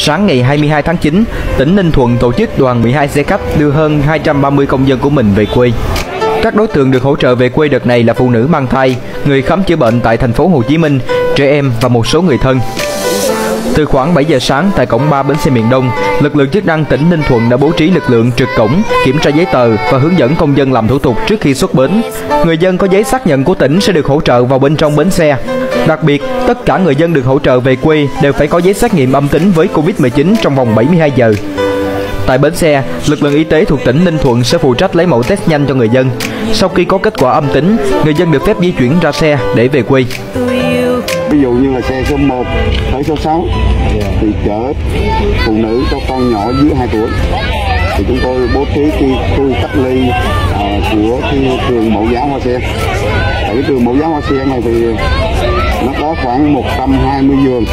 Sáng ngày 22 tháng 9, tỉnh Ninh Thuận tổ chức đoàn 12 xe khách đưa hơn 230 công dân của mình về quê. Các đối tượng được hỗ trợ về quê đợt này là phụ nữ mang thai, người khám chữa bệnh tại thành phố Hồ Chí Minh, trẻ em và một số người thân. Từ khoảng 7 giờ sáng tại cổng 3 bến xe miền Đông, lực lượng chức năng tỉnh Ninh Thuận đã bố trí lực lượng trực cổng, kiểm tra giấy tờ và hướng dẫn công dân làm thủ tục trước khi xuất bến. Người dân có giấy xác nhận của tỉnh sẽ được hỗ trợ vào bên trong bến xe. Đặc biệt, tất cả người dân được hỗ trợ về quê đều phải có giấy xét nghiệm âm tính với Covid-19 trong vòng 72 giờ. Tại bến xe, lực lượng y tế thuộc tỉnh Ninh Thuận sẽ phụ trách lấy mẫu test nhanh cho người dân. Sau khi có kết quả âm tính, người dân được phép di chuyển ra xe để về quê. Ví dụ như là xe số 1 tới số 6 thì chở phụ nữ có con nhỏ dưới 2 tuổi thì chúng tôi bố trí khu cách ly của cái trường mẫu giáo Hoa Sen. Tại cái trường mẫu giáo Hoa Sen này thì nó có khoảng 120 giường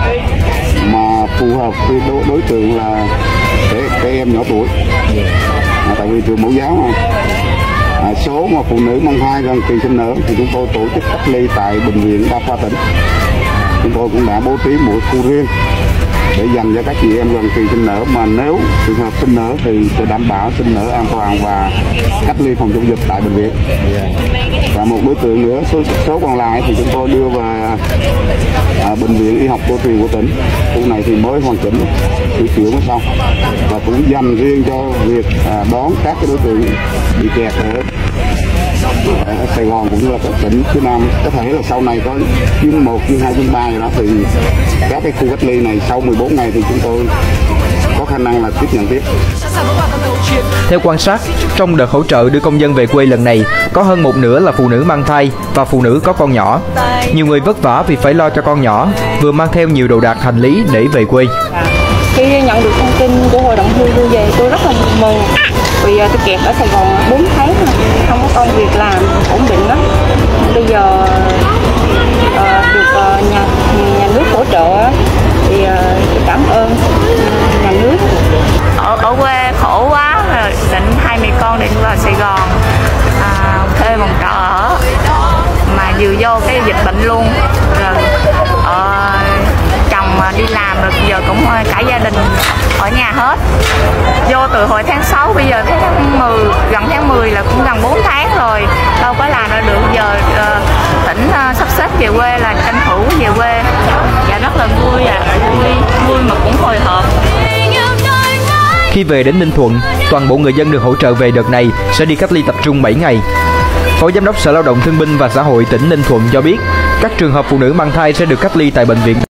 mà phù hợp với đối tượng là trẻ em nhỏ tuổi. Tại vì trường mẫu giáo mà số mà phụ nữ mang thai gần kỳ sinh nở thì chúng tôi tổ chức cách ly tại bệnh viện đa khoa tỉnh. Chúng tôi cũng đã bố trí một khu riêng để dành cho các chị em gần kỳ sinh nở, mà nếu trường hợp sinh nở thì sẽ đảm bảo sinh nở an toàn và cách ly phòng chống dịch tại bệnh viện. Và một đối tượng nữa, số còn lại thì chúng tôi đưa về bệnh viện y học cổ truyền của tỉnh. Khu này thì mới hoàn chỉnh, sửa chữa mới xong và cũng dành riêng cho việc đón các cái đối tượng bị kẹt ở Sài Gòn cũng như là các tỉnh phía Nam. Có thể là sau này có chuyến 1, chuyến 2, chuyến 3 rồi đó thì các cái khu cách ly này sau 14 ngày thì chúng tôi có khả năng là tiếp nhận tiếp. Theo quan sát, trong đợt hỗ trợ đưa công dân về quê lần này, có hơn một nửa là phụ nữ mang thai và phụ nữ có con nhỏ. Nhiều người vất vả vì phải lo cho con nhỏ, vừa mang theo nhiều đồ đạc hành lý để về quê. Khi nhận được thông tin của hội đồng hưu đưa về, tôi rất là mừng vì tôi kẹt ở Sài Gòn 4 tháng không có công việc làm ổn định đó. Bây giờ được nhà nước hỗ trợ thì tôi cảm ơn nhà nước. Ở quê khổ quá, định hai mẹ con định vào Sài Gòn thuê phòng trọ ở, mà vừa vô cái dịch bệnh luôn, rồi chồng đi làm rồi giờ cũng cả gia đình ở nhà hết. Vô từ hồi tháng 6 bây giờ tới tháng 10, gần tháng 10 là cũng gần 4 tháng rồi, đâu có làm ra được. Giờ tỉnh sắp xếp về quê là tranh thủ về quê, và rất là vui vui mà cũng hồi hộp. Khi về đến Ninh Thuận, toàn bộ người dân được hỗ trợ về đợt này sẽ đi cách ly tập trung 7 ngày. Phó Giám đốc Sở Lao động Thương binh và Xã hội tỉnh Ninh Thuận cho biết, các trường hợp phụ nữ mang thai sẽ được cách ly tại bệnh viện